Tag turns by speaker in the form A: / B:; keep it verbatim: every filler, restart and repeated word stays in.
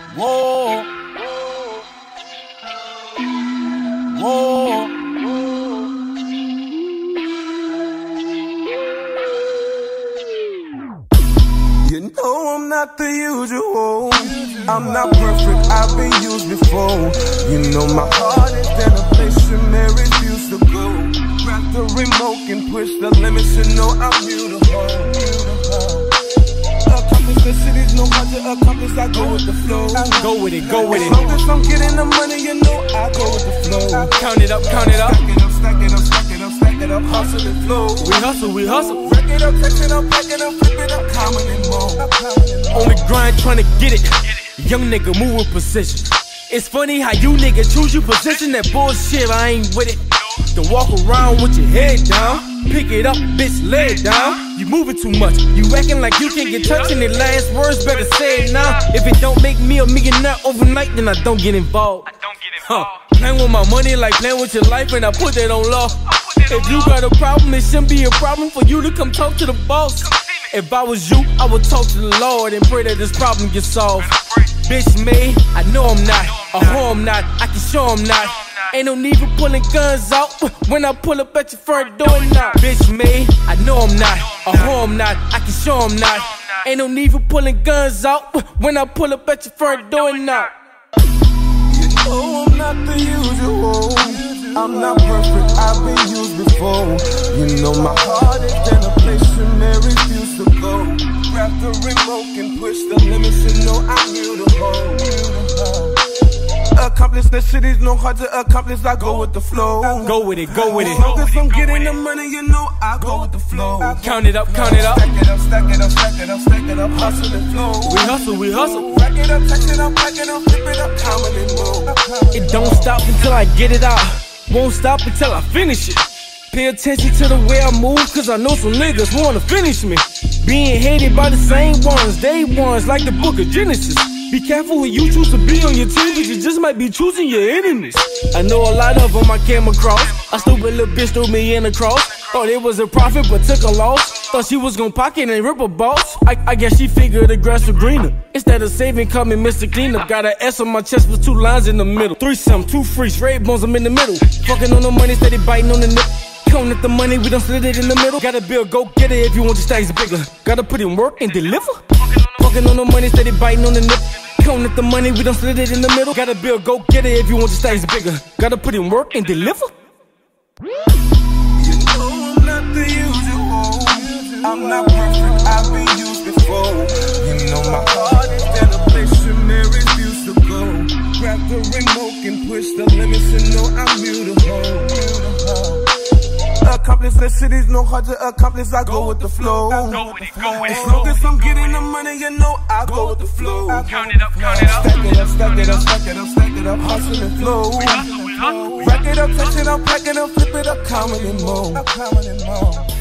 A: Whoa. Whoa. You know I'm not the usual. I'm not perfect, I've been used before. You know my heart is in a place you may refuse to go. Grab the remote and push the limits, you know I'm beautiful. Accomplish the city's no hard to accomplish, I go with the flow.
B: Go with it, go with it.
A: As long as I'm getting the money, you know I go with the flow.
B: Count it up, count it up.
A: Stack it up, stack it up, stack it up, stack it up, hustle and flow.
B: We hustle, we hustle.
A: Rack it up, text it up, pack it up, flip it up, common and more.
B: On the grind trying to get it. Young nigga move with precision. It's funny how you niggas choose your position. That bullshit, I ain't with it. Don't walk around with your head down. Pick it up, bitch, lay it down. You moving too much. You acting like you can't get touched. And the last words better say it now. If it don't make me a millionaire overnight, then I don't get involved.
C: I don't get involved.
B: Huh. Playing with my money like playing with your life, and I put that on law. If you got a problem, it shouldn't be a problem for you to come talk to the boss. If I was you, I would talk to the Lord and pray that this problem gets solved. Bitch made, I know I'm not. A hoe I'm not, I can show I'm not. Ain't no need for pulling guns out when I pull up at your front door now. Bitch made, I know I'm not. A hoe I'm not, I can show I'm not. Ain't no need for pulling guns out when I pull up at your front door now.
A: Oh, I'm not the usual. I'm not perfect, I've been used before. You know my heart is in a place you may refuse to go. Grab the remote and push the limits, you know I'm beautiful. Accomplish the city's no hard to accomplish, I go with the flow.
B: Go with it, go with it.
A: As long as I'm getting the money, you know I go with the flow.
B: Count it up, count it up.
A: Stack it up, stack it up, stack it up, stack it up, hustle and flow.
B: We hustle, we hustle.
A: Rack it up, text it up, pack it up, flip it up, common and more.
B: It don't stop until I get it out. Won't stop until I finish it. Pay attention to the way I move, cause I know some niggas wanna finish me. Being hated by the same ones, they ones like the book of Genesis. Be careful who you choose to be on your team, cause you just might be choosing your enemies. I know a lot of them I came across. A stupid little bitch threw me in the cross. Thought it was a profit but took a loss. Thought she was gon' pocket and rip a boss. I, I guess she figured the grass was greener. Instead of saving, coming Mister Cleanup. Got an S on my chest with two lines in the middle. Threesome, two freaks, red bones, I'm in the middle. Fucking on the money, steady biting on the nip. Counting up the money, we done split it in the middle. Gotta build, go get it if you want your stacks bigger. Gotta put in work and deliver. Fucking on the money, steady biting on the nip. Counting up the money, we done split it in the middle. Gotta build, go get it if you want your stacks bigger. Gotta put in work and deliver.
A: You know I'm not the usual. I'm not perfect, I've been used before. You know my heart is in a place you may refuse to go. Grab the remote and push the limits, you know I'm beautiful. Accomplish the city's no hard to accomplish, I go with the flow.
C: Go with it, go with it.
A: As long as I'm getting the money, you know I go with the flow.
C: Count it up, count it up.
A: Stack it up, stack it up, stack it up, stack it up, hustle and flow.
C: We hustle, we hustle.
A: Rack it up, touch it up, pack it up, flip it up, common and more.